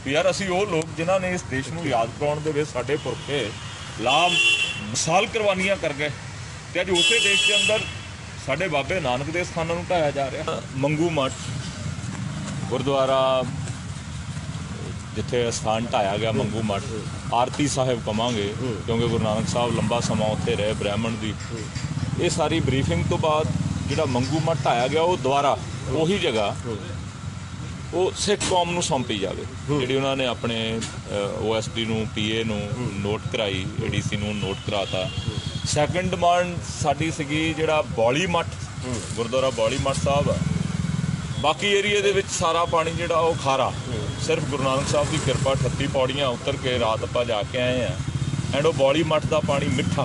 ਵੀ ਯਾਰ ਅਸੀਂ ਉਹ ਲੋਕ ਜਿਨ੍ਹਾਂ ਨੇ ਇਸ ਦੇਸ਼ ਨੂੰ ਯਾਦ ਕਰਾਉਣ ਦੇ ਵਿੱਚ ਸਾਡੇ ਪੁਰਖੇ ਲਾਮ ਮਿਸਾਲ ਕੁਰਬਾਨੀਆਂ ਕਰ ਗਏ, ਤੇ ਅੱਜ ਉਸੇ ਦੇਸ਼ ਦੇ ਅੰਦਰ ਸਾਡੇ ਬਾਬੇ ਨਾਨਕ ਦੇ ਸਥਾਨਾਂ ਨੂੰ ਢਾਇਆ ਜਾ ਰਿਹਾ। ਮੰਗੂ ਮੱਠ ਗੁਰਦੁਆਰਾ ਜਿੱਥੇ ਸਥਾਨ ਢਾਇਆ ਗਿਆ ਮੰਗੂ ਮੱਠ, ਆਰਤੀ ਸਾਹਿਬ ਕਵਾਂਗੇ ਕਿਉਂਕਿ ਗੁਰੂ ਨਾਨਕ ਸਾਹਿਬ ਲੰਬਾ ਸਮਾਂ ਉੱਥੇ ਰਹੇ ਬ੍ਰਾਹਮਣ ਦੀ। ਇਹ ਸਾਰੀ ਬਰੀਫਿੰਗ ਤੋਂ ਬਾਅਦ ਜਿਹੜਾ ਮੰਗੂ ਮੱਠ ਢਾਇਆ ਗਿਆ ਉਹ ਦੁਬਾਰਾ ਉਹੀ ਜਗ੍ਹਾ ਉਹ ਸਿੱਖ ਕੌਮ ਨੂੰ ਸੌਂਪੀ ਜਾਵੇ, ਜਿਹੜੀ ਉਹਨਾਂ ਨੇ ਆਪਣੇ OSD ਨੂੰ PA ਨੂੰ ਨੋਟ ਕਰਾਈ, ADC ਨੂੰ ਨੋਟ ਕਰਾਤਾ। ਸੈਕੰਡ ਡਿਮਾਂਡ ਸਾਡੀ ਸੀਗੀ ਜਿਹੜਾ ਬੌਲੀ ਮੱਠ ਗੁਰਦੁਆਰਾ ਬੌਲੀ ਮੱਠ ਸਾਹਿਬ ਆ, ਬਾਕੀ ਏਰੀਏ ਦੇ ਵਿੱਚ ਸਾਰਾ ਪਾਣੀ ਜਿਹੜਾ ਉਹ ਖਾਰਾ, ਸਿਰਫ ਗੁਰੂ ਨਾਨਕ ਸਾਹਿਬ ਦੀ ਕਿਰਪਾ 38 ਪੌੜੀਆਂ ਉਤਰ ਕੇ ਰਾਤ ਆਪਾਂ ਜਾ ਕੇ ਆਏ ਆ, ਐਂਡ ਉਹ ਬੌਲੀ ਮੱਠ ਦਾ ਪਾਣੀ ਮਿੱਠਾ।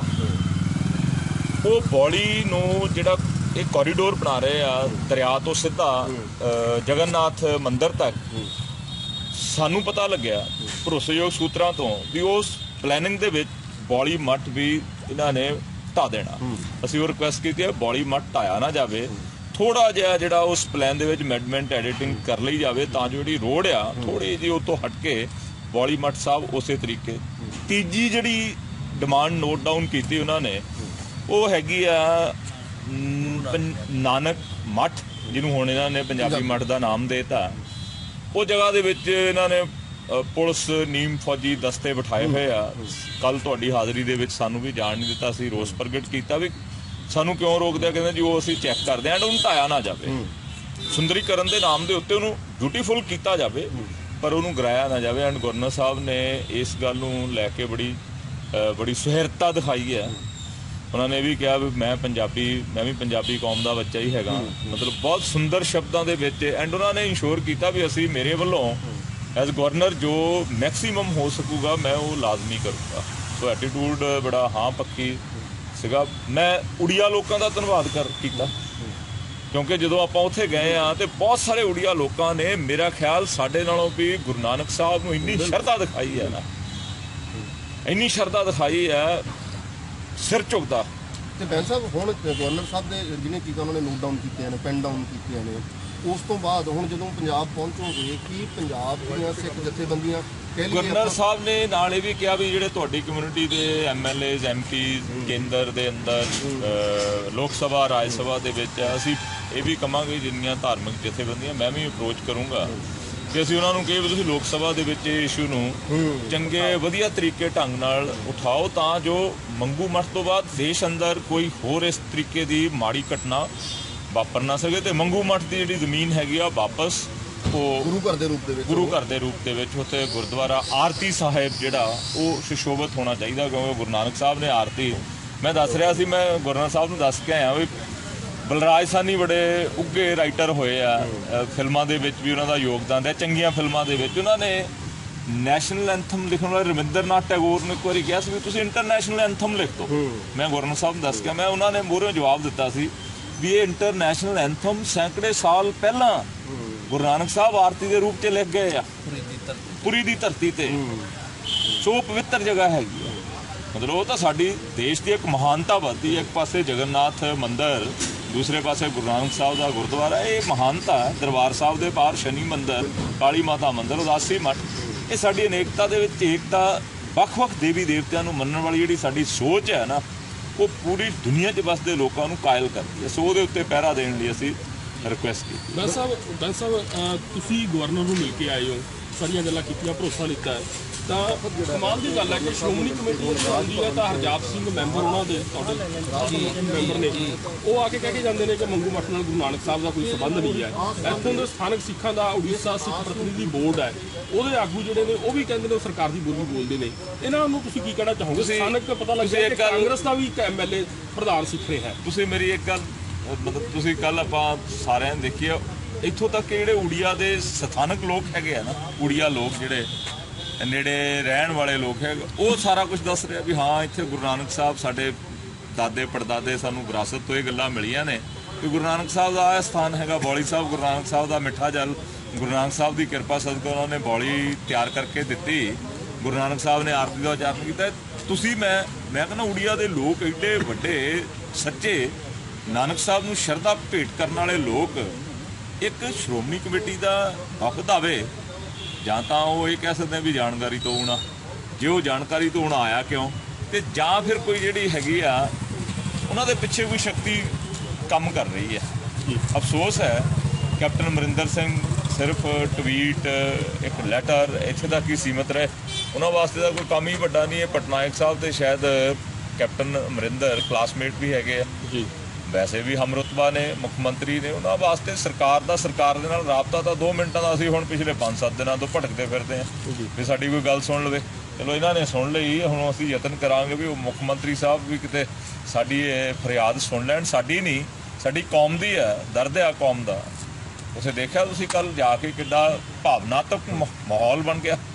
ਉਹ ਬੌਲੀ ਨੂੰ ਜਿਹੜਾ ਇਹ ਕੋਰੀਡੋਰ ਬਣਾ ਰਹੇ ਆ ਦਰਿਆ ਤੋਂ ਸਿੱਧਾ ਜਗਨਨਾਥ ਮੰਦਿਰ ਤੱਕ, ਸਾਨੂੰ ਪਤਾ ਲੱਗਿਆ ਭਰੋਸੇਯੋਗ ਸੂਤਰਾਂ ਤੋਂ ਵੀ ਉਸ ਪਲੈਨਿੰਗ ਦੇ ਵਿੱਚ ਬੌਲੀ ਮੱਠ ਵੀ ਇਹਨਾਂ ਨੇ ਢਾ ਦੇਣਾ। ਅਸੀਂ ਉਹ ਰਿਕੁਐਸਟ ਕੀਤੀ ਹੈ ਬੌਲੀ ਮੱਠ ਢਾਇਆ ਨਾ ਜਾਵੇ, ਥੋੜਾ ਜਿਹਾ ਜਿਹੜਾ ਉਸ ਪਲਾਨ ਦੇ ਵਿੱਚ ਅਮੈਂਡਮੈਂਟ ਐਡੀਟਿੰਗ ਕਰ ਲਈ ਜਾਵੇ ਤਾਂ ਜੋ ਜਿਹੜੀ ਰੋਡ ਆ ਥੋੜੀ ਜਿਹੀ ਉਹ ਤੋਂ ਹਟ ਕੇ ਬੌਲੀ ਮੱਠ ਸਾਹਿਬ ਉਸੇ ਤਰੀਕੇ। ਤੀਜੀ ਜਿਹੜੀ ਡਿਮਾਂਡ ਨੋਟ ਡਾਊਨ ਕੀਤੀ ਉਹਨਾਂ ਨੇ ਉਹ ਹੈਗੀ ਆ ਨਾਨਕ ਮੱਠ, ਜਿਹਨੂੰ ਹੁਣ ਇਹਨਾਂ ਨੇ ਪੰਜਾਬੀ ਮੱਠ ਦਾ ਨਾਮ ਦੇਤਾ। ਉਹ ਜਗ੍ਹਾ ਦੇ ਵਿੱਚ ਇਹਨਾਂ ਨੇ ਪੁਲਿਸ ਨੀਮ ਫੌਜੀ ਦਸਤੇ ਬਿਠਾਏ ਹੋਏ ਆ। ਕੱਲ ਤੁਹਾਡੀ ਹਾਜ਼ਰੀ ਦੇ ਵਿੱਚ ਸਾਨੂੰ ਵੀ ਜਾਣ ਨਹੀਂ ਦਿੱਤਾ, ਅਸੀਂ ਰੋਸ ਪ੍ਰਗਟ ਕੀਤਾ ਵੀ ਸਾਨੂੰ ਕਿਉਂ ਰੋਕਦੇ ਆ, ਕਹਿੰਦੇ ਜੀ ਉਹ ਅਸੀਂ ਚੈੱਕ ਕਰਦੇ ਹਾਂ ਐਂਡ ਉਹਨੂੰ ਢਾਇਆ ਨਾ ਜਾਵੇ, ਸੁੰਦਰੀਕਰਨ ਦੇ ਨਾਮ ਦੇ ਉੱਤੇ ਉਹਨੂੰ ਬਿਊਟੀਫੁਲ ਕੀਤਾ ਜਾਵੇ ਪਰ ਉਹਨੂੰ ਗਿਰਾਇਆ ਨਾ ਜਾਵੇ। ਐਂਡ ਗਵਰਨਰ ਸਾਹਿਬ ਨੇ ਇਸ ਗੱਲ ਨੂੰ ਲੈ ਕੇ ਬੜੀ ਸੁਹਿਰਦਤਾ ਦਿਖਾਈ ਹੈ। ਉਹਨਾਂ ਨੇ ਵੀ ਕਿਹਾ ਵੀ ਮੈਂ ਵੀ ਪੰਜਾਬੀ ਕੌਮ ਦਾ ਬੱਚਾ ਹੀ ਹੈਗਾ, ਮਤਲਬ ਬਹੁਤ ਸੁੰਦਰ ਸ਼ਬਦਾਂ ਦੇ ਵਿੱਚ। ਐਂਡ ਉਹਨਾਂ ਨੇ ਇੰਸ਼ੋਰ ਕੀਤਾ ਵੀ ਅਸੀਂ ਮੇਰੇ ਵੱਲੋਂ ਐਜ਼ ਗਵਰਨਰ ਜੋ ਮੈਕਸੀਮਮ ਹੋ ਸਕੂਗਾ ਮੈਂ ਉਹ ਲਾਜ਼ਮੀ ਕਰੂੰਗਾ। ਸੋ ਐਟੀਟਿਊਡ ਬੜਾ ਹਾਂ ਪੱਕੀ ਸੀਗਾ। ਮੈਂ ਉੜੀਆ ਲੋਕਾਂ ਦਾ ਧੰਨਵਾਦ ਕੀਤਾ ਕਿਉਂਕਿ ਜਦੋਂ ਆਪਾਂ ਉੱਥੇ ਗਏ ਆ ਤੇ ਬਹੁਤ ਸਾਰੇ ਉੜੀਆ ਲੋਕਾਂ ਨੇ ਮੇਰਾ ਖਿਆਲ ਸਾਡੇ ਨਾਲੋਂ ਵੀ ਗੁਰੂ ਨਾਨਕ ਸਾਹਿਬ ਨੂੰ ਇੰਨੀ ਸ਼ਰਧਾ ਦਿਖਾਈ ਹੈ ਨਾ, ਇੰਨੀ ਸ਼ਰਧਾ ਦਿਖਾਈ ਹੈ, ਸਿਰ ਝੁਕਦਾ। ਤੇ ਬੈਂਸ ਸਾਹਿਬ ਹੁਣ ਗਵਰਨਰ ਸਾਹਿਬ ਦੇ ਜਿਹਨੇ ਚੀਜ਼ਾਂ ਉਹਨਾਂ ਨੇ ਨੋਟ ਡਾਊਨ ਕੀਤੀਆਂ ਨੇ, ਪੈਨ ਡਾਊਨ ਕੀਤੀਆਂ ਨੇ, ਉਸ ਤੋਂ ਬਾਅਦ ਹੁਣ ਜਦੋਂ ਪੰਜਾਬ ਪਹੁੰਚੋਗੇ ਕੀ ਪੰਜਾਬ ਦੀਆਂ ਸਿੱਖ ਜਥੇਬੰਦੀਆਂ ਗਵਰਨਰ ਸਾਹਿਬ ਨੇ ਨਾਲ ਇਹ ਵੀ ਕਿਹਾ ਵੀ ਜਿਹੜੇ ਤੁਹਾਡੀ ਕਮਿਊਨਿਟੀ ਦੇ MLAs MPs ਕੇਂਦਰ ਦੇ ਅੰਦਰ ਲੋਕ ਸਭਾ ਰਾਜ ਸਭਾ ਦੇ ਵਿੱਚ ਅਸੀਂ ਇਹ ਵੀ ਕਹਾਂਗੇ ਜਿੰਨੀਆਂ ਧਾਰਮਿਕ ਜਥੇਬੰਦੀਆਂ ਮੈਂ ਵੀ ਅਪਰੋਚ ਕਰੂੰਗਾ ਕਿ ਅਸੀਂ ਉਹਨਾਂ ਨੂੰ ਕਹੇ ਵੀ ਤੁਸੀਂ ਲੋਕ ਸਭਾ ਦੇ ਵਿੱਚ ਇਹ ਇਸ਼ੂ ਨੂੰ ਚੰਗੇ ਵਧੀਆ ਤਰੀਕੇ ਢੰਗ ਨਾਲ ਉਠਾਓ ਤਾਂ ਜੋ ਮੰਗੂ ਮੱਠ ਤੋਂ ਬਾਅਦ ਦੇਸ਼ ਅੰਦਰ ਕੋਈ ਹੋਰ ਇਸ ਤਰੀਕੇ ਦੀ ਮਾੜੀ ਘਟਨਾ ਵਾਪਰ ਨਾ ਸਕੇ ਤੇ ਮੰਗੂ ਮੱਠ ਦੀ ਜਿਹੜੀ ਜ਼ਮੀਨ ਹੈਗੀ ਆ ਵਾਪਸ ਉਹ ਗੁਰੂ ਘਰ ਦੇ ਰੂਪ ਦੇ ਵਿੱਚ ਉੱਥੇ ਗੁਰਦੁਆਰਾ ਆਰਤੀ ਸਾਹਿਬ ਜਿਹੜਾ ਉਹ ਸੁਸ਼ੋਭਿਤ ਹੋਣਾ ਚਾਹੀਦਾ ਕਿਉਂਕਿ ਗੁਰੂ ਨਾਨਕ ਸਾਹਿਬ ਨੇ ਆਰਤੀ, ਮੈਂ ਦੱਸ ਰਿਹਾ ਸੀ, ਮੈਂ ਗਵਰਨਰ ਸਾਹਿਬ ਨੂੰ ਦੱਸ ਕੇ ਆਇਆ ਵੀ ਬਲਰਾਜ ਸਾਹਨੀ ਬੜੇ ਉੱਘੇ ਰਾਈਟਰ ਹੋਏ ਆ, ਫਿਲਮਾਂ ਦੇ ਵਿੱਚ ਵੀ ਉਹਨਾਂ ਦਾ ਯੋਗਦਾਨ ਹੈ, ਚੰਗੀਆਂ ਫਿਲਮਾਂ ਦੇ ਵਿੱਚ। ਉਹਨਾਂ ਨੇ ਨੈਸ਼ਨਲ ਐਂਥਮ ਲਿਖਣ ਵਾਲੇ ਰਵਿੰਦਰਨਾਥ ਟੈਗੋਰ ਨੂੰ ਇੱਕ ਵਾਰੀ ਕਿਹਾ ਸੀ ਵੀ ਤੁਸੀਂ ਇੰਟਰਨੈਸ਼ਨਲ ਐਂਥਮ ਲਿਖ ਦਿਓ। ਮੈਂ ਗਵਰਨਰ ਸਾਹਿਬ ਨੂੰ ਦੱਸ ਕੇ ਮੈਂ ਉਹਨਾਂ ਨੇ ਮੂਹਰੋਂ ਜਵਾਬ ਦਿੱਤਾ ਸੀ ਵੀ ਇਹ ਇੰਟਰਨੈਸ਼ਨਲ ਐਂਥਮ ਸੈਂਕੜੇ ਸਾਲ ਪਹਿਲਾਂ ਗੁਰੂ ਨਾਨਕ ਸਾਹਿਬ ਆਰਤੀ ਦੇ ਰੂਪ 'ਚ ਲਿਖ ਗਏ ਆ ਪੁਰੀ ਦੀ ਧਰਤੀ ਤੇ। ਸੋ ਪਵਿੱਤਰ ਜਗ੍ਹਾ ਹੈਗੀ ਆ, ਮਤਲਬ ਉਹ ਤਾਂ ਸਾਡੀ ਦੇਸ਼ ਦੀ ਇੱਕ ਮਹਾਨਤਾ ਵੱਧਦੀ। ਇੱਕ ਪਾਸੇ ਜਗਨਨਾਥ ਮੰਦਿਰ, ਦੂਸਰੇ ਪਾਸੇ ਗੁਰੂ ਨਾਨਕ ਸਾਹਿਬ ਦਾ ਗੁਰਦੁਆਰਾ, ਇਹ ਮਹਾਨਤਾ ਹੈ। ਦਰਬਾਰ ਸਾਹਿਬ ਦੇ ਪਾਰ ਸ਼ਨੀ ਮੰਦਿਰ, ਕਾਲੀ ਮਾਤਾ ਮੰਦਿਰ, ਉਦਾਸੀ ਮੱਠ, ਇਹ ਸਾਡੀ ਅਨੇਕਤਾ ਦੇ ਵਿੱਚ ਏਕਤਾ, ਵੱਖ-ਵੱਖ ਦੇਵੀ ਦੇਵਤਿਆਂ ਨੂੰ ਮੰਨਣ ਵਾਲੀ ਜਿਹੜੀ ਸਾਡੀ ਸੋਚ ਹੈ ਨਾ ਉਹ ਪੂਰੀ ਦੁਨੀਆ 'ਚ ਵਸਦੇ ਲੋਕਾਂ ਨੂੰ ਕਾਇਲ ਕਰਦੀ ਹੈ। ਸੋ ਉਹਦੇ ਉੱਤੇ ਪਹਿਰਾ ਦੇਣ ਲਈ ਅਸੀਂ ਰਿਕੁਐਸਟ ਕੀਤੀ। ਬੈਂਸ ਸਾਹਿਬ ਤੁਸੀਂ ਗਵਰਨਰ ਨੂੰ ਮਿਲ ਕੇ ਆਏ ਹੋ, ਸਾਰੀਆਂ ਗੱਲਾਂ ਕੀਤੀਆਂ, ਭਰੋਸਾ ਲਿੱਤਾ ਹੈ, ਤਾਂ ਕਮਾਲ ਦੀ ਗੱਲ ਹੈ ਕਿ ਸ਼੍ਰੋਮਣੀ ਕਮੇਟੀ ਆਉਂਦੀ ਹੈ ਤਾਂ ਹਰਜਾਪ ਸਿੰਘ ਮੈਂਬਰ ਉਹਨਾਂ ਦੇ ਤੁਹਾਡੇ ਮੈਂਬਰ ਨੇ, ਉਹ ਆ ਕੇ ਕਹਿ ਕੇ ਜਾਂਦੇ ਨੇ ਕਿ ਮੰਗੂ ਮੱਠ ਨਾਲ ਗੁਰੂ ਨਾਨਕ ਸਾਹਿਬ ਦਾ ਕੋਈ ਸੰਬੰਧ ਨਹੀਂ ਹੈ। ਇੱਥੋਂ ਦੇ ਸਥਾਨਕ ਸਿੱਖਾਂ ਦਾ ਉੜੀਸਾ ਸਿੱਖ ਪ੍ਰਤੀਨਿਧੀ ਬੋਰਡ ਹੈ, ਉਹਦੇ ਆਗੂ ਜਿਹੜੇ ਨੇ ਉਹ ਵੀ ਕਹਿੰਦੇ ਨੇ ਉਹ ਸਰਕਾਰ ਦੀ ਬੋਲੀ ਬੋਲਦੇ ਨੇ। ਇਹਨਾਂ ਨੂੰ ਤੁਸੀਂ ਕੀ ਕਹਿਣਾ ਚਾਹੋਗੇ? ਸਥਾਨਕ ਪਤਾ ਲੱਗਿਆ ਕਿ ਕਾਂਗਰਸ ਦਾ ਵੀ ਇੱਕ MLA ਪ੍ਰਧਾਨ ਸਿੱਖ ਰਿਹਾ ਹੈ। ਤੁਸੀਂ ਮੇਰੀ ਇੱਕ ਗੱਲ ਮਤਲਬ ਤੁਸੀਂ ਕੱਲ ਆਪਾਂ ਸਾਰਿਆਂ ਨੇ ਦੇਖੀ ਆ, ਇੱਥੋਂ ਤੱਕ ਕਿ ਜਿਹੜੇ ਉੜੀਆ ਦੇ ਸਥਾਨਕ ਲੋਕ ਹੈਗੇ ਆ ਨਾ, ਉੜੀਆ ਲੋਕ ਜਿਹੜੇ ਨੇੜੇ ਰਹਿਣ ਵਾਲੇ ਲੋਕ ਹੈ, ਉਹ ਸਾਰਾ ਕੁਝ ਦੱਸ ਰਿਹਾ ਵੀ ਹਾਂ ਇੱਥੇ ਗੁਰੂ ਨਾਨਕ ਸਾਹਿਬ ਸਾਡੇ ਦਾਦੇ ਪੜਦਾਦੇ ਸਾਨੂੰ ਵਿਰਾਸਤ ਤੋਂ ਇਹ ਗੱਲਾਂ ਮਿਲੀਆਂ ਨੇ ਕਿ ਗੁਰੂ ਨਾਨਕ ਸਾਹਿਬ ਦਾ ਇਹ ਸਥਾਨ ਹੈਗਾ ਬੌਲੀ ਸਾਹਿਬ, ਗੁਰੂ ਨਾਨਕ ਸਾਹਿਬ ਦਾ ਮਿੱਠਾ ਜਲ, ਗੁਰੂ ਨਾਨਕ ਸਾਹਿਬ ਦੀ ਕਿਰਪਾ ਸਦਕਾ ਉਹਨਾਂ ਨੇ ਬੌਲੀ ਤਿਆਰ ਕਰਕੇ ਦਿੱਤੀ, ਗੁਰੂ ਨਾਨਕ ਸਾਹਿਬ ਨੇ ਆਰਤੀ ਦਾ ਉਚਾਰਨ ਕੀਤਾ। ਤੁਸੀਂ ਮੈਂ ਕਹਿੰਦਾ ਉੜੀਆ ਦੇ ਲੋਕ ਐਡੇ ਵੱਡੇ ਸੱਚੇ ਨਾਨਕ ਸਾਹਿਬ ਨੂੰ ਸ਼ਰਧਾ ਭੇਟ ਕਰਨ ਵਾਲੇ ਲੋਕ ਇੱਕ ਸ਼੍ਰੋਮਣੀ ਕਮੇਟੀ ਦਾ ਹੱਕ ਦਾਵੇ ਜਾਂ ਤਾਂ ਉਹ ਇਹ ਕਹਿ ਸਕਦੇ ਵੀ ਜਾਣਕਾਰੀ ਤੋਂ ਹੋਣਾ, ਜੇ ਉਹ ਜਾਣਕਾਰੀ ਤੋਂ ਹੁਣ ਆਇਆ ਕਿਉਂ, ਤੇ ਜਾਂ ਫਿਰ ਕੋਈ ਜਿਹੜੀ ਹੈਗੀ ਆ ਉਹਨਾਂ ਦੇ ਪਿੱਛੇ ਕੋਈ ਸ਼ਕਤੀ ਕੰਮ ਕਰ ਰਹੀ ਹੈ। ਅਫਸੋਸ ਹੈ ਕੈਪਟਨ ਅਮਰਿੰਦਰ ਸਿੰਘ ਸਿਰਫ ਟਵੀਟ, ਇੱਕ ਲੈਟਰ ਇੱਥੇ ਤੱਕ ਹੀ ਸੀਮਤ ਰਹੇ। ਉਹਨਾਂ ਵਾਸਤੇ ਤਾਂ ਕੋਈ ਕੰਮ ਹੀ ਵੱਡਾ ਨਹੀਂ ਹੈ। ਪਟਨਾਇਕ ਸਾਹਿਬ ਤੇ ਸ਼ਾਇਦ ਕੈਪਟਨ ਅਮਰਿੰਦਰ ਕਲਾਸਮੇਟ ਵੀ ਹੈਗੇ ਆ ਜੀ, ਵੈਸੇ ਵੀ ਹਮਰੁਤਬਾ ਨੇ, ਮੁੱਖ ਮੰਤਰੀ ਨੇ। ਉਹਨਾਂ ਵਾਸਤੇ ਸਰਕਾਰ ਦੇ ਨਾਲ ਰਾਬਤਾ ਤਾਂ 2 ਮਿੰਟਾਂ ਦਾ ਅਸੀਂ ਹੁਣ ਪਿਛਲੇ 5-7 ਦਿਨਾਂ ਤੋਂ ਭਟਕਦੇ ਫਿਰਦੇ ਹਾਂ ਵੀ ਸਾਡੀ ਕੋਈ ਗੱਲ ਸੁਣ ਲਵੇ। ਚਲੋ ਇਹਨਾਂ ਨੇ ਸੁਣ ਲਈ, ਹੁਣ ਅਸੀਂ ਯਤਨ ਕਰਾਂਗੇ ਵੀ ਉਹ ਮੁੱਖ ਮੰਤਰੀ ਸਾਹਿਬ ਵੀ ਕਿਤੇ ਸਾਡੀ ਇਹ ਫਰਿਆਦ ਸੁਣ ਲੈਣ। ਸਾਡੀ ਨਹੀਂ, ਸਾਡੀ ਕੌਮ ਦੀ ਹੈ, ਦਰਦ ਆ ਕੌਮ ਦਾ। ਉੱਥੇ ਦੇਖਿਆ ਤੁਸੀਂ ਕੱਲ ਜਾ ਕੇ ਕਿੱਡਾ ਭਾਵਨਾਤਮਕ ਮਾਹੌਲ ਬਣ ਗਿਆ।